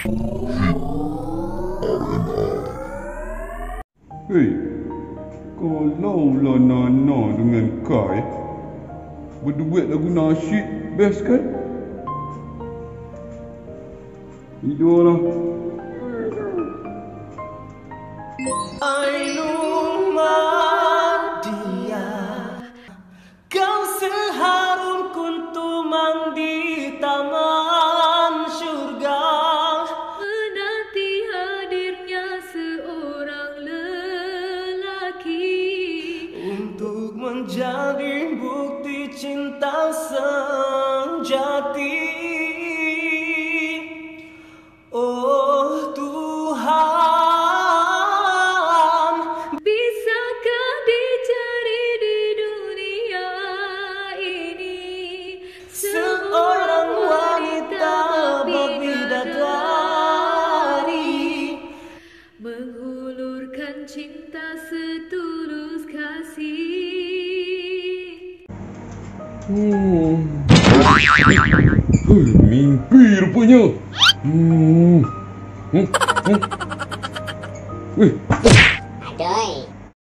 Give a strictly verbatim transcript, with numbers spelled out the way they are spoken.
Hei, kalaulah Nana dengan Kai berduet lagu nasyid, best kan? Tidurlah. Ainul dia, kau seharum kuntumang di taman syurga, menanti hadirnya seorang lelaki untuk menjadi bukti cinta sejati. Oh Tuhan, bisakah dicari di dunia ini seorang wanita berbidadari, menghulurkan cinta setulus kasih. Hmm. Hei, mimpi rupanya. Hmm. Hmm. Hmm. Weh.